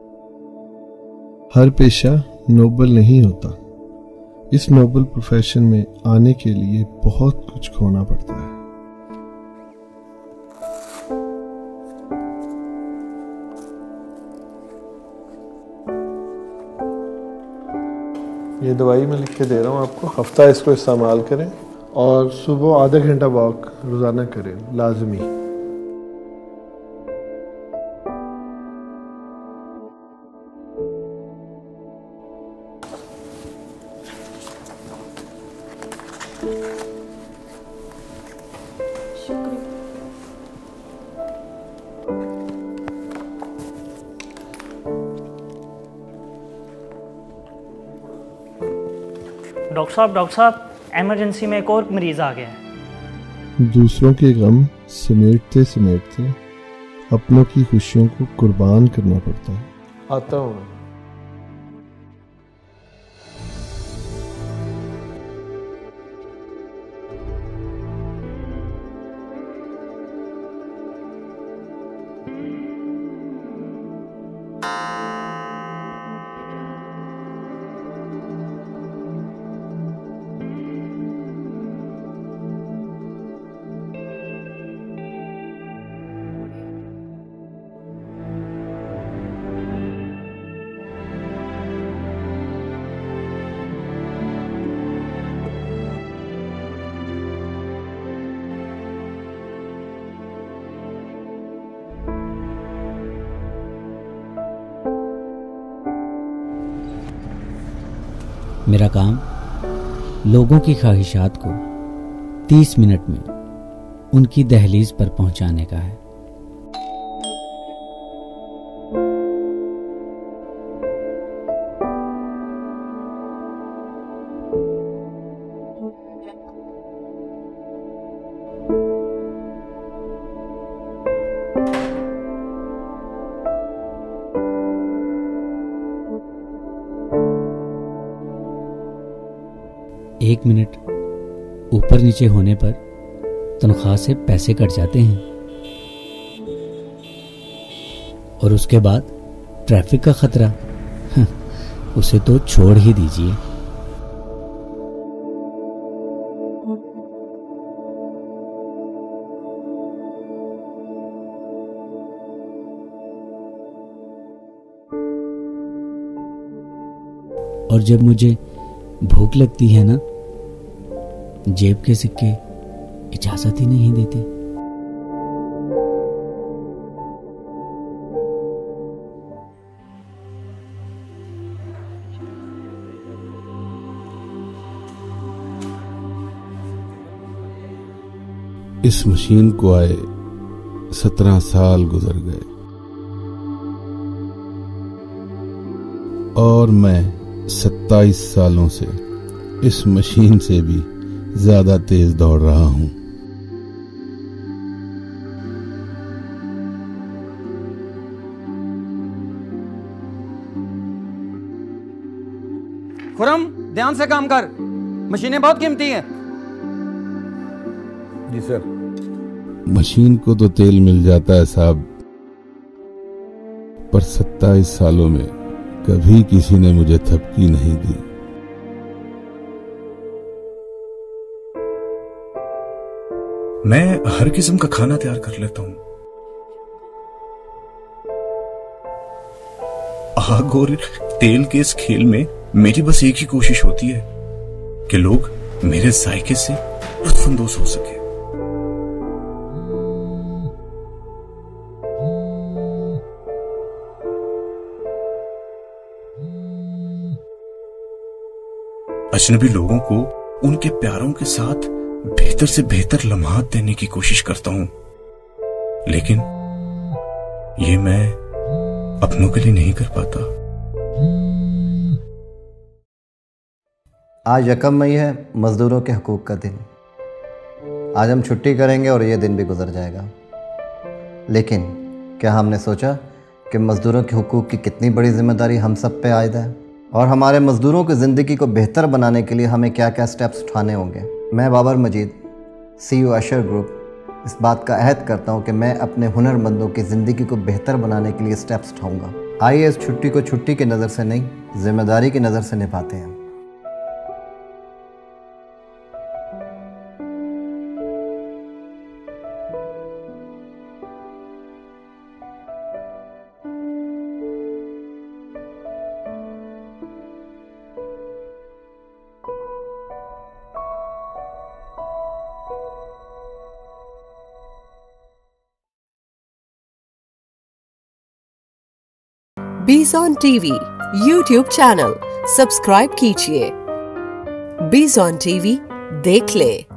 हर पेशा नोबल नहीं होता। इस नोबल प्रोफेशन में आने के लिए बहुत कुछ खोना पड़ता है। ये दवाई मैं लिख के दे रहा हूँ आपको, हफ्ता इसको इस्तेमाल करें और सुबह आधा घंटा वॉक रोज़ाना करें लाजमी। डॉक्टर साहब एमरजेंसी में एक और मरीज आ गया है। दूसरों के गम समेटते समेटते अपनों की खुशियों को कुर्बान करना पड़ता है। आता हूँ। मेरा काम लोगों की ख्वाहिशात को 30 मिनट में उनकी दहलीज पर पहुंचाने का है। एक मिनट ऊपर नीचे होने पर तनख्वाह से पैसे कट जाते हैं और उसके बाद ट्रैफिक का खतरा, उसे तो छोड़ ही दीजिए। और जब मुझे भूख लगती है ना, जेब के सिक्के इजाजत ही नहीं देते। इस मशीन को आए 17 साल गुजर गए और मैं 27 सालों से इस मशीन से भी ज्यादा तेज दौड़ रहा हूं। खुरम, ध्यान से काम कर, मशीनें बहुत कीमती हैं। जी सर। मशीन को तो तेल मिल जाता है साहब, पर 27 सालों में कभी किसी ने मुझे थपकी नहीं दी। मैं हर किस्म का खाना तैयार कर लेता हूं। आग और तेल के इस खेल में मेरी बस एक ही कोशिश होती है कि लोग मेरे जायके से लुत्फानंदोज हो सके। अजनबी लोगों को उनके प्यारों के साथ बेहतर से बेहतर लम्हात देने की कोशिश करता हूं, लेकिन ये मैं अपनों के लिए नहीं कर पाता। आज 1 मई है, मजदूरों के हकूक़ का दिन। आज हम छुट्टी करेंगे और ये दिन भी गुजर जाएगा, लेकिन क्या हमने सोचा कि मजदूरों के हकूक़ की कितनी बड़ी जिम्मेदारी हम सब पे आयद है और हमारे मजदूरों की ज़िंदगी को बेहतर बनाने के लिए हमें क्या क्या स्टेप्स उठाने होंगे। मैं बाबर मजीद, CEO अशर ग्रुप, इस बात का अहद करता हूँ कि मैं अपने हुनरमंदों की ज़िंदगी को बेहतर बनाने के लिए स्टेप्स उठाऊँगा। आइए इस छुट्टी को छुट्टी की नज़र से नहीं, जिम्मेदारी की नज़र से निभाते हैं। बीज़-ऑन टीवी यूट्यूब चैनल सब्सक्राइब कीजिए। बीज़-ऑन टीवी देख ले।